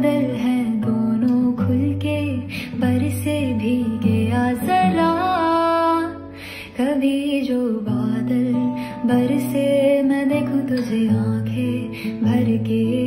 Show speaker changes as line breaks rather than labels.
बादल हैं दोनों खुल के बरसे भीगे आ जरा। कभी जो बादल बरसे मैं देखूं तुझे आंखें भर के